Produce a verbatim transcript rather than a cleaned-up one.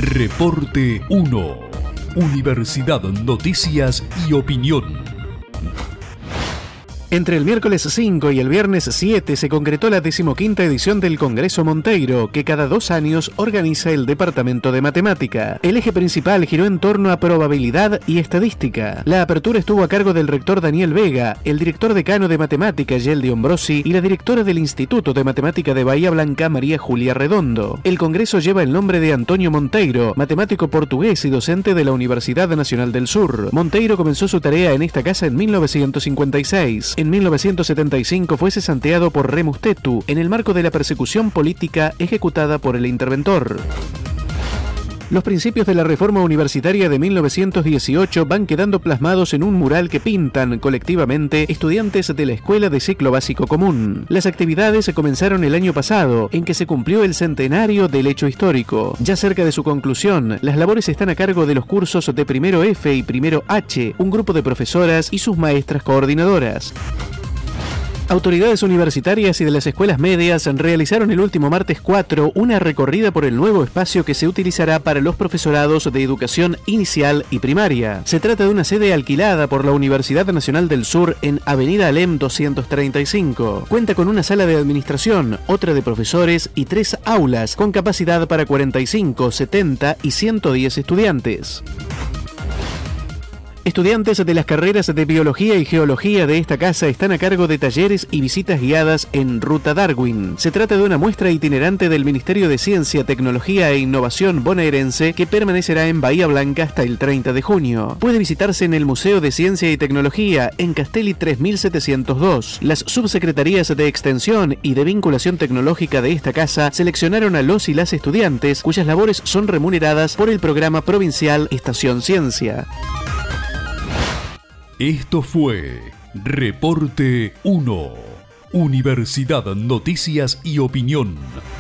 Reporte uno. Universidad Noticias y Opinión. Entre el miércoles cinco y el viernes siete se concretó la decimoquinta edición del Congreso Monteiro, que cada dos años organiza el Departamento de Matemática. El eje principal giró en torno a probabilidad y estadística. La apertura estuvo a cargo del rector Daniel Vega, el director decano de Matemática Yeldi Ombrosi y la directora del Instituto de Matemática de Bahía Blanca María Julia Redondo. El congreso lleva el nombre de Antonio Monteiro, matemático portugués y docente de la Universidad Nacional del Sur. Monteiro comenzó su tarea en esta casa en mil novecientos cincuenta y seis. En mil novecientos setenta y cinco fue cesanteado por Remus Tetu en el marco de la persecución política ejecutada por el interventor. Los principios de la reforma universitaria de mil novecientos dieciocho van quedando plasmados en un mural que pintan colectivamente estudiantes de la Escuela de Ciclo Básico Común. Las actividades comenzaron el año pasado, en que se cumplió el centenario del hecho histórico. Ya cerca de su conclusión, las labores están a cargo de los cursos de Primero F y Primero H, un grupo de profesoras y sus maestras coordinadoras. Autoridades universitarias y de las escuelas medias realizaron el último martes cuatro una recorrida por el nuevo espacio que se utilizará para los profesorados de educación inicial y primaria. Se trata de una sede alquilada por la Universidad Nacional del Sur en Avenida Alem doscientos treinta y cinco. Cuenta con una sala de administración, otra de profesores y tres aulas con capacidad para cuarenta y cinco, setenta y ciento diez estudiantes. Estudiantes de las carreras de Biología y Geología de esta casa están a cargo de talleres y visitas guiadas en Ruta Darwin. Se trata de una muestra itinerante del Ministerio de Ciencia, Tecnología e Innovación bonaerense que permanecerá en Bahía Blanca hasta el treinta de junio. Puede visitarse en el Museo de Ciencia y Tecnología en Castelli tres mil setecientos dos. Las subsecretarías de Extensión y de Vinculación Tecnológica de esta casa seleccionaron a los y las estudiantes cuyas labores son remuneradas por el programa provincial Estación Ciencia. Esto fue Reporte uno. Universidad Noticias y Opinión.